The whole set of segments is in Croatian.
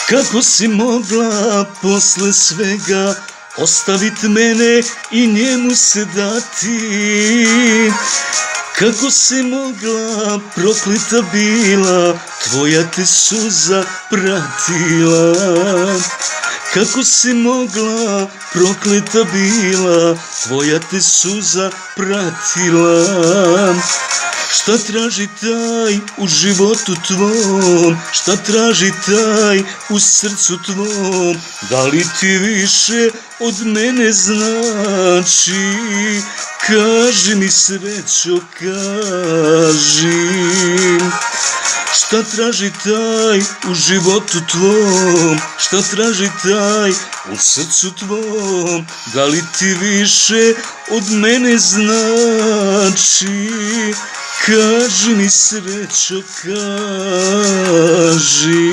Kako si mogla posle svega ostavit mene i njemu se dati? Kako si mogla, prokleta bila, tvoja te suza pratila? Kako si mogla, prokleta bila, tvoja te suza pratila? Šta traži taj u životu tvom, šta traži taj u srcu tvom? Da li ti više od mene znači? Kaži mi, srećo, kaži. Šta traži taj u životu tvom, šta traži taj u srcu tvom? Da li ti više od mene znači? Kaži mi, srećo, kaži.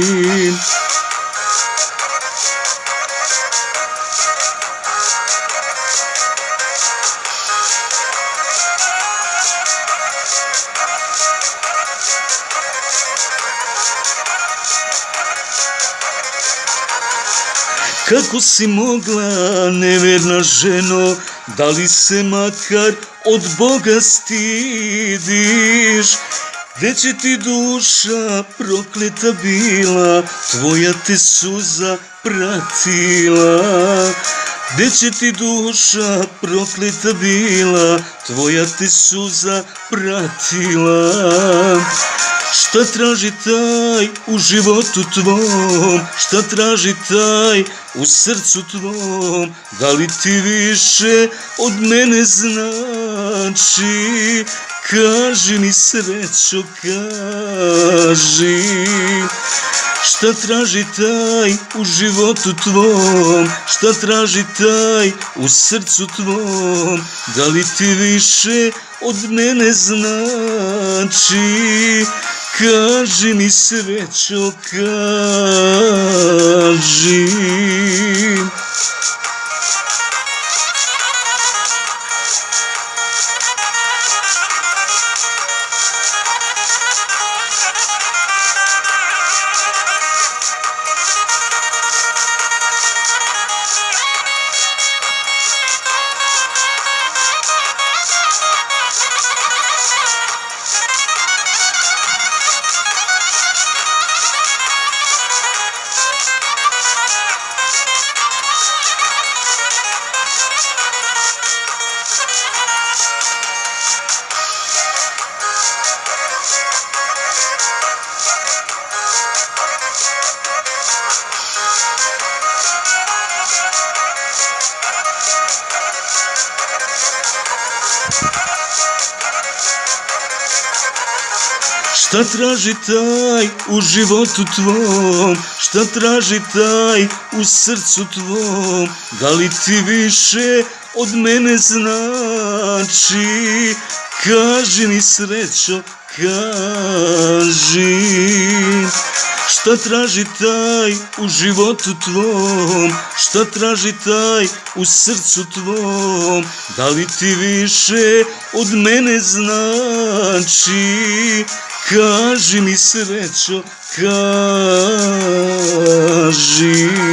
Kako si mogla, neverna ženo, da li se makar od Boga stidiš? Gde će ti duša prokleta bila, tvoja te suza pratila? Gde će ti duša prokleta bila, tvoja te suza pratila? Šta traži taj u životu tvom, šta traži taj u srcu tvom? Da li ti više od mene znači? Kaži mi, srećo, kaži. Šta traži taj u životu tvom, šta traži taj u srcu tvom? Da li ti više od mene znači? Kaži mi, srećo, kaži. Šta traži taj u životu tvom, šta traži taj u srcu tvom? Da li ti više od mene znači? Kaži mi, srećo, kaži. Šta traži taj u životu tvom, šta traži taj u srcu tvom? Da li ti više od mene znači? Kaži mi, srećo, kaži.